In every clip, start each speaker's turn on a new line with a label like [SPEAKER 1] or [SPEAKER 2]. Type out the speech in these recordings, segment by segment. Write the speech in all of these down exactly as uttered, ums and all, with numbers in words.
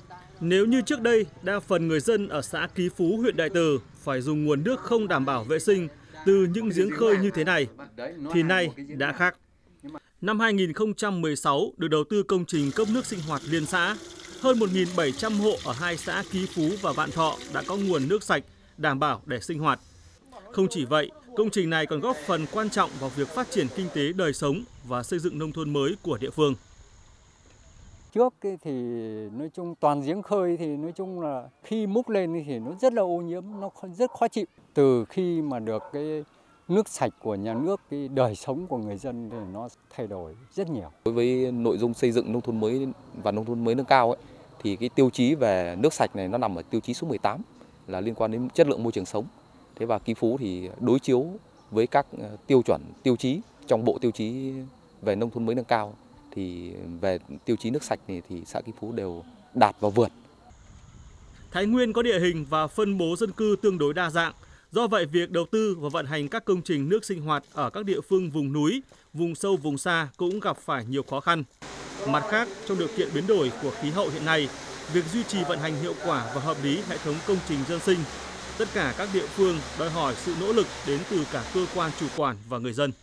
[SPEAKER 1] Nếu như trước đây, đa phần người dân ở xã Ký Phú, huyện Đại Từ phải dùng nguồn nước không đảm bảo vệ sinh từ những giếng khơi như thế này, thì nay đã khác. Năm hai nghìn không trăm mười sáu được đầu tư công trình cấp nước sinh hoạt liên xã. Hơn một nghìn bảy trăm hộ ở hai xã Ký Phú và Vạn Thọ đã có nguồn nước sạch đảm bảo để sinh hoạt. Không chỉ vậy, công trình này còn góp phần quan trọng vào việc phát triển kinh tế đời sống và xây dựng nông thôn mới của địa phương.
[SPEAKER 2] Trước thì nói chung toàn giếng khơi thì nói chung là khi múc lên thì nó rất là ô nhiễm, nó rất khó chịu. Từ khi mà được cái nước sạch của nhà nước, cái đời sống của người dân thì nó thay đổi rất nhiều.
[SPEAKER 3] Đối với nội dung xây dựng nông thôn mới và nông thôn mới nâng cao ấy, thì cái tiêu chí về nước sạch này nó nằm ở tiêu chí số mười tám là liên quan đến chất lượng môi trường sống. Thế và Ký Phú thì đối chiếu với các tiêu chuẩn, tiêu chí trong bộ tiêu chí về nông thôn mới nâng cao thì về tiêu chí nước sạch này thì xã Ký Phú đều đạt và vượt.
[SPEAKER 1] Thái Nguyên có địa hình và phân bố dân cư tương đối đa dạng. Do vậy, việc đầu tư và vận hành các công trình nước sinh hoạt ở các địa phương vùng núi, vùng sâu, vùng xa cũng gặp phải nhiều khó khăn. Mặt khác, trong điều kiện biến đổi của khí hậu hiện nay, việc duy trì vận hành hiệu quả và hợp lý hệ thống công trình dân sinh, tất cả các địa phương đòi hỏi sự nỗ lực đến từ cả cơ quan chủ quản và người dân.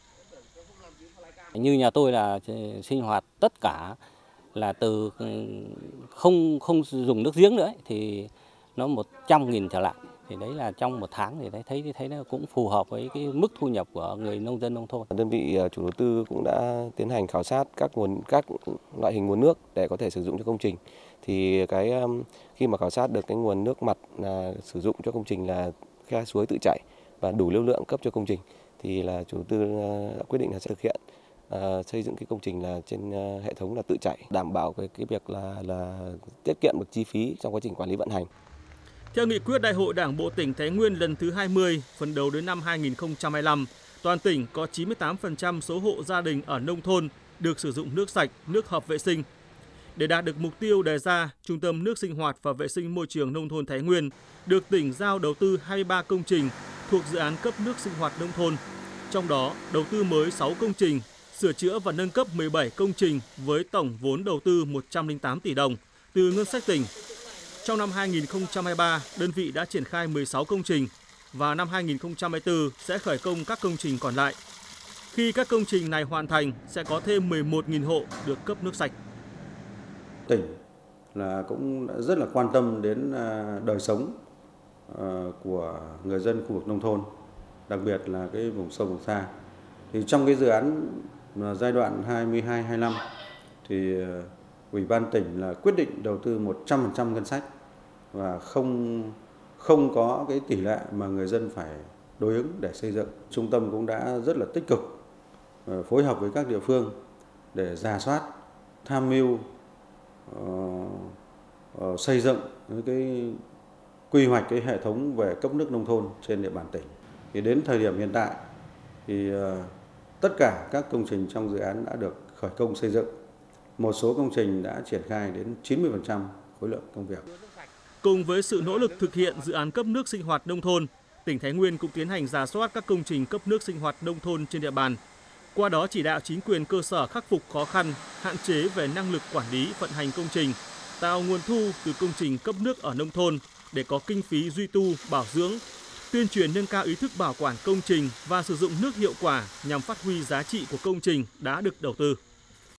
[SPEAKER 4] Như nhà tôi là sinh hoạt tất cả là từ không không dùng nước giếng nữa ấy, thì nó một trăm nghìn trở lại. Thì đấy là trong một tháng thì thấy thấy nó cũng phù hợp với cái mức thu nhập của người nông dân nông thôn.
[SPEAKER 5] Đơn vị chủ đầu tư cũng đã tiến hành khảo sát các nguồn các loại hình nguồn nước để có thể sử dụng cho công trình. Thì cái khi mà khảo sát được cái nguồn nước mặt là sử dụng cho công trình là khe suối tự chảy và đủ lưu lượng cấp cho công trình thì là chủ đầu tư đã quyết định là sẽ thực hiện uh, xây dựng cái công trình là trên uh, hệ thống là tự chảy, đảm bảo cái cái việc là là tiết kiệm được chi phí trong quá trình quản lý vận hành.
[SPEAKER 1] Theo nghị quyết Đại hội Đảng bộ tỉnh Thái Nguyên lần thứ hai mươi, phấn đấu đến năm hai nghìn không trăm hai mươi lăm, toàn tỉnh có chín mươi tám phần trăm số hộ gia đình ở nông thôn được sử dụng nước sạch, nước hợp vệ sinh. Để đạt được mục tiêu đề ra, Trung tâm Nước sinh hoạt và vệ sinh môi trường nông thôn Thái Nguyên được tỉnh giao đầu tư hai mươi ba công trình thuộc dự án cấp nước sinh hoạt nông thôn. Trong đó, đầu tư mới sáu công trình, sửa chữa và nâng cấp mười bảy công trình với tổng vốn đầu tư một trăm lẻ tám tỷ đồng từ ngân sách tỉnh. Trong năm hai nghìn không trăm hai mươi ba, đơn vị đã triển khai mười sáu công trình và năm hai nghìn không trăm hai mươi tư sẽ khởi công các công trình còn lại. Khi các công trình này hoàn thành, sẽ có thêm mười một nghìn hộ được cấp nước sạch.
[SPEAKER 6] Tỉnh là cũng rất là quan tâm đến đời sống của người dân khu vực nông thôn, đặc biệt là cái vùng sâu vùng xa. Thì trong cái dự án giai đoạn hai mươi hai hai mươi lăm thì Ủy ban tỉnh là quyết định đầu tư một trăm phần trăm ngân sách và không không có cái tỷ lệ mà người dân phải đối ứng để xây dựng. Trung tâm cũng đã rất là tích cực phối hợp với các địa phương để rà soát, tham mưu uh, uh, xây dựng cái quy hoạch cái hệ thống về cấp nước nông thôn trên địa bàn tỉnh. Thì đến thời điểm hiện tại thì uh, tất cả các công trình trong dự án đã được khởi công xây dựng. Một số công trình đã triển khai đến chín mươi phần trăm khối lượng công việc.
[SPEAKER 1] Cùng với sự nỗ lực thực hiện dự án cấp nước sinh hoạt nông thôn, tỉnh Thái Nguyên cũng tiến hành rà soát các công trình cấp nước sinh hoạt nông thôn trên địa bàn. Qua đó chỉ đạo chính quyền cơ sở khắc phục khó khăn, hạn chế về năng lực quản lý vận hành công trình, tạo nguồn thu từ công trình cấp nước ở nông thôn để có kinh phí duy tu, bảo dưỡng, tuyên truyền nâng cao ý thức bảo quản công trình và sử dụng nước hiệu quả nhằm phát huy giá trị của công trình đã được đầu tư.